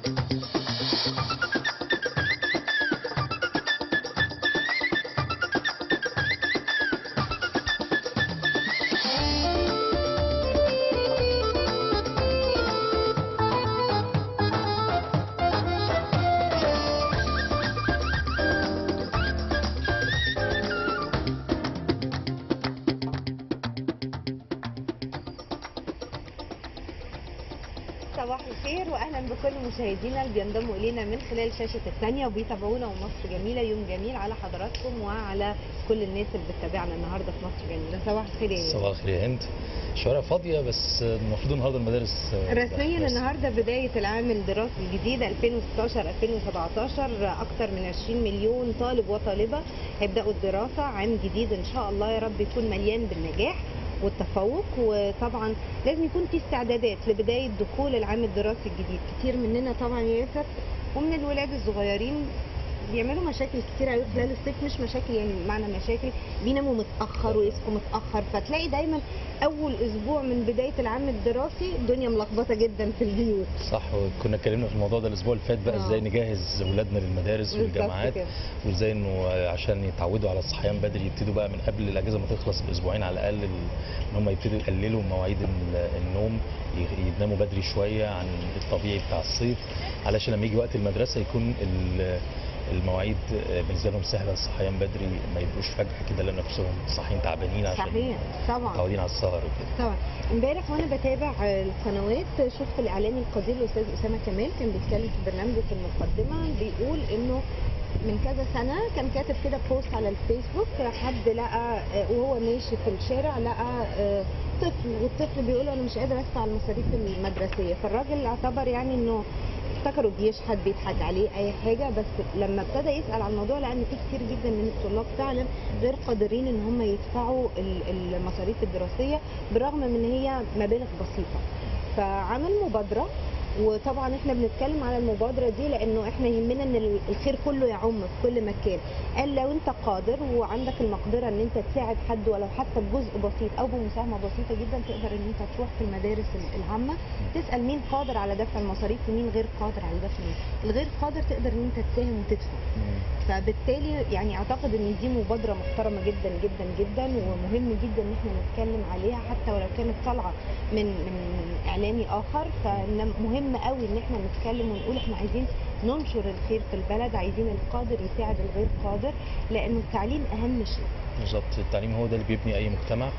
صباح الخير واهلا بكل مشاهدينا اللي بينضموا الينا من خلال شاشه الثانيه وبيتابعونا ومصر جميله. يوم جميل على حضراتكم وعلى كل الناس اللي بتتابعنا النهارده في مصر جميله. صباح الخير يا هند. صباح الخير يا هند. الشوارع فاضيه بس المفروض النهارده المدارس رسميا النهارده بدايه العام الدراسي الجديد 2016 2017. اكثر من 20 مليون طالب وطالبه هيبداوا الدراسه. عام جديد ان شاء الله يا رب يكون مليان بالنجاح والتفوق، وطبعا لازم يكون في استعدادات لبدايه دخول العام الدراسي الجديد. كتير مننا طبعا يا ياسر ومن الولاد الصغيرين بيعملوا مشاكل كتير قوي خلال الصيف. مش مشاكل يعني معنى مشاكل، بيناموا متاخر ويصحوا متاخر، فتلاقي دايما اول اسبوع من بدايه العام الدراسي الدنيا ملخبطه جدا في البيوت. صح، وكنا اتكلمنا في الموضوع ده الاسبوع اللي فات بقى ازاي نجهز اولادنا للمدارس والجامعات، وازاي انه عشان يتعودوا على الصحيان بدري يبتدوا بقى من قبل الاجازه ما تخلص باسبوعين على الاقل ان هم يبتدوا يقللوا مواعيد النوم، يناموا بدري شويه عن الطبيعي بتاع الصيف، علشان لما يجي وقت المدرسه يكون المواعيد بالنسبه لهم سهله. الصحيان بدري ما يبقوش فجاه كده لان نفسهم صاحيين تعبانين عشان صحيح طبعا متعودين على السهر وكده. طبعا امبارح وانا بتابع القنوات شفت الاعلامي القدير الاستاذ اسامه كمال كان بيتكلم في برنامجه في المقدمه، بيقول انه من كذا سنه كان كاتب كده بوست على الفيسبوك، حد لقى وهو ماشي في الشارع لقى طفل، والطفل بيقول انا مش قادر ادفع المصاريف المدرسيه، فالراجل اعتبر يعني انه افتكروا بيشحت بيضحك عليه اي حاجه، بس لما ابتدى يسال عن الموضوع لقى ان في كتير جدا من الطلاب فعلا غير قادرين ان هم يدفعوا المصاريف الدراسيه بالرغم من ان هي مبالغ بسيطه. فعمل مبادره، وطبعا احنا بنتكلم على المبادره دي لانه احنا يهمنا ان الخير كله يعم في كل مكان. قال لو انت قادر وعندك المقدره ان انت تساعد حد ولو حتى بجزء بسيط او بمساهمه بسيطه جدا، تقدر ان انت تروح في المدارس العامه تسال مين قادر على دفع المصاريف ومين غير قادر على دفع المصاريف. الغير قادر تقدر ان انت تساهم وتدفع. فبالتالي يعني اعتقد ان دي مبادره محترمه جدا جدا جدا، ومهم جدا ان احنا نتكلم عليها حتى ولو كانت طالعه من اعلامي اخر. فمهم قوي ان احنا نتكلم ونقول احنا عايزين ننشر الخير في البلد، عايزين القادر يساعد الغير قادر، لانه التعليم اهم شيء. بالظبط، التعليم هو ده اللي بيبني اي مجتمع،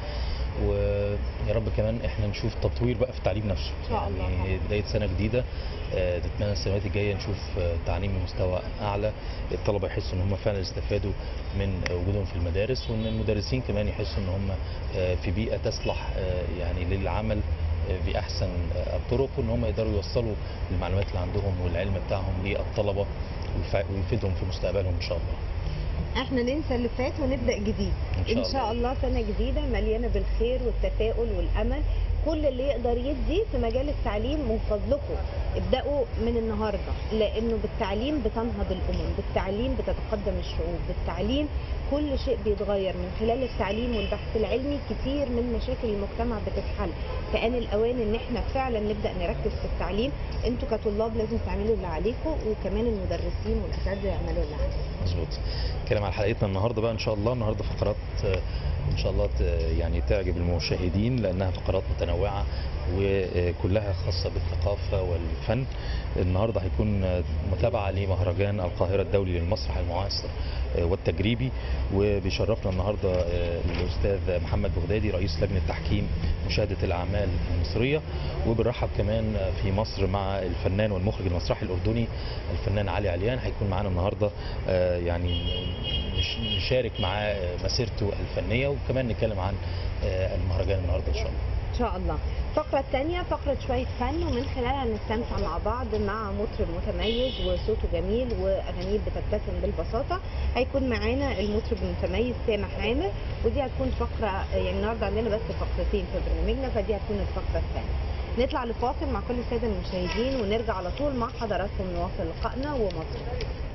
ويا رب كمان احنا نشوف تطوير بقى في التعليم نفسه. ان شاء الله يعني بدايه سنه جديده نتمنى السنوات الجايه نشوف تعليم بمستوى اعلى، الطلبه يحسوا ان هم فعلا استفادوا من وجودهم في المدارس، وان المدرسين كمان يحسوا ان هم في بيئه تصلح يعني للعمل باحسن الطرق، وان هم يقدروا يوصلوا المعلومات اللي عندهم والعلم بتاعهم للطلبه ويفيدهم في مستقبلهم ان شاء الله. احنا ننسى اللي فات ونبدا جديد ان شاء الله. سنه جديده مليانه بالخير والتفاؤل والامل. كل اللي يقدر يدي في مجال التعليم من فضلكم ابداوا من النهارده، لانه بالتعليم بتنهض الامم، بالتعليم بتتقدم الشعوب، بالتعليم كل شيء بيتغير. من خلال التعليم والبحث العلمي كتير من مشاكل المجتمع بتتحل. فآن الاوان ان احنا فعلا نبدا نركز في التعليم. انتوا كطلاب لازم تعملوا اللي عليكم، وكمان المدرسين والاساتذه يعملوا اللي عليهم. مظبوط. نتكلم على حلقتنا النهارده بقى ان شاء الله. النهارده فقرات ان شاء الله يعني تعجب المشاهدين، لانها فقرات متنوعه وكلها خاصه بالثقافه والفن. النهارده هيكون متابعه لمهرجان القاهره الدولي للمسرح المعاصر والتجريبي، وبيشرفنا النهارده الاستاذ محمد بغدادي رئيس لجنه تحكيم مشاهده الاعمال المصريه، وبنرحب كمان في مصر مع الفنان والمخرج المسرحي الاردني الفنان علي عليان. هيكون معانا النهارده يعني نشارك معاه مسيرته الفنيه، وكمان نتكلم عن المهرجان النهارده ان شاء الله. ان شاء الله. الفقره الثانيه فقره شويه فن، ومن خلالها نستمتع مع بعض مع مطرب متميز وصوته جميل واغانيه بتتسم بالبساطه. هيكون معانا المطرب المتميز سامح عامر، ودي هتكون فقره يعني النهارده عندنا بس فقرتين في برنامجنا، فدي هتكون الفقره الثانيه. نطلع لفاصل مع كل الساده المشاهدين ونرجع على طول مع حضراتكم نواصل لقائنا ومصر.